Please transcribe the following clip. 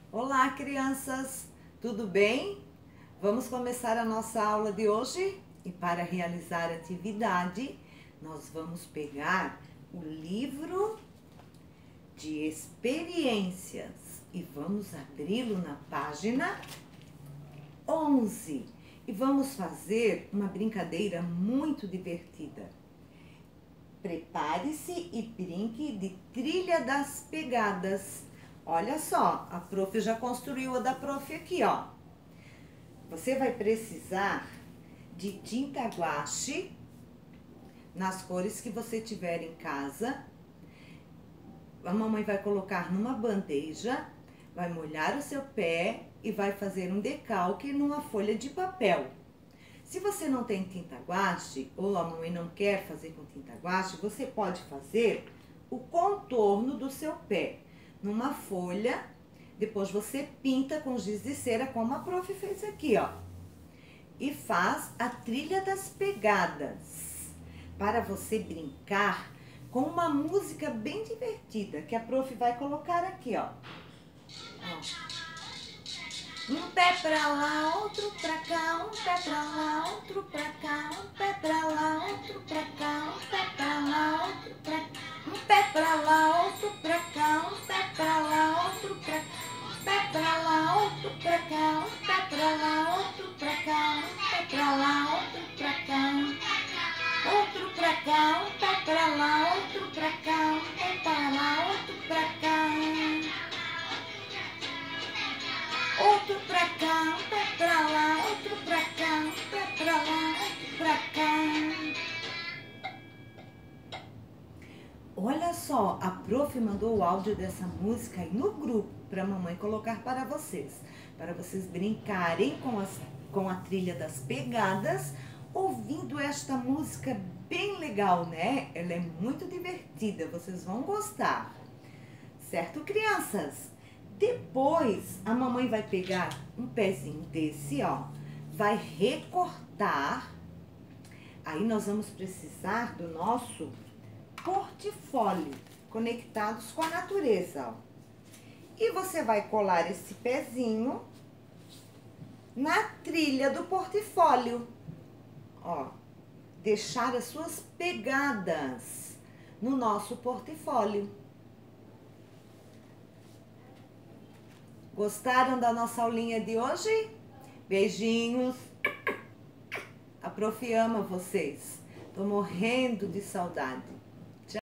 Olá, crianças! Tudo bem? Vamos começar a nossa aula de hoje? E para realizar a atividade, nós vamos pegar o livro de experiências e vamos abri-lo na página 11. E vamos fazer uma brincadeira muito divertida. Prepare-se e brinque de trilha das pegadas. Olha só, a prof já construiu a da prof aqui, ó. Você vai precisar de tinta guache nas cores que você tiver em casa. A mamãe vai colocar numa bandeja, vai molhar o seu pé e vai fazer um decalque numa folha de papel. Se você não tem tinta guache ou a mamãe não quer fazer com tinta guache, você pode fazer o contorno do seu pé numa folha, depois você pinta com giz de cera, como a prof fez aqui, ó. E faz a trilha das pegadas, para você brincar com uma música bem divertida, que a prof vai colocar aqui, ó. Um pé pra lá, outro pra cá, um pé pra lá, outro pra cá, um pé pra lá, outro pra cá, um pé pra lá, outro pra cá, um pé pra lá, outro pra cá, um pé pra lá, outro pra cá, um pé pra lá, outro pra cá, um pé pra lá, outro pra cá, um pé pra lá, outro pra cá, outro pra cá, um pé pra lá, outro pra cá, um pé pra lá, outro pra cá. Outro pra cá, um pé pra lá, outro pra cá, um pé pra lá, outro pra cá. Olha só, a prof mandou o áudio dessa música aí no grupo para a mamãe colocar para vocês brincarem com a trilha das pegadas, ouvindo esta música bem legal, né? Ela é muito divertida, vocês vão gostar. Certo, crianças? Depois, a mamãe vai pegar um pezinho desse, ó, vai recortar. Aí nós vamos precisar do nosso portfólio, conectados com a natureza, ó. E você vai colar esse pezinho na trilha do portfólio, ó. Deixar as suas pegadas no nosso portfólio. Gostaram da nossa aulinha de hoje? Beijinhos. A prof ama vocês. Tô morrendo de saudade.